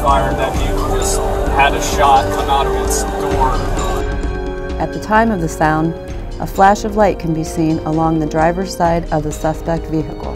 fired, that vehicle just had a shot come out of its door. At the time of the sound, a flash of light can be seen along the driver's side of the suspect vehicle.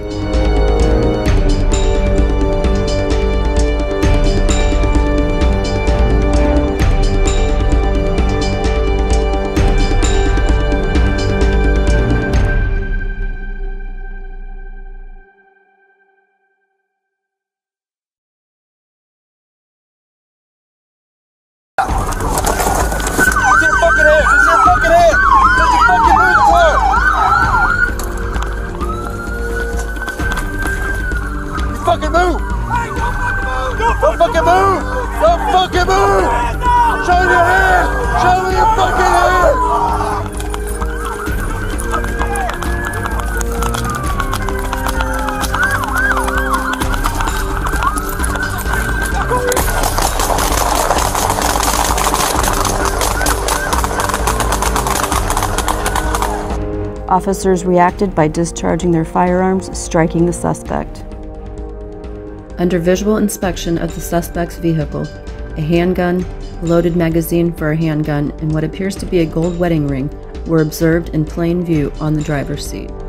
Fucking move! Don't fucking move! Don't fucking move! Show me your hand! Show me your fucking hand! Officers reacted by discharging their firearms, striking the suspect. Under visual inspection of the suspect's vehicle, a handgun, a loaded magazine for a handgun, and what appears to be a gold wedding ring were observed in plain view on the driver's seat.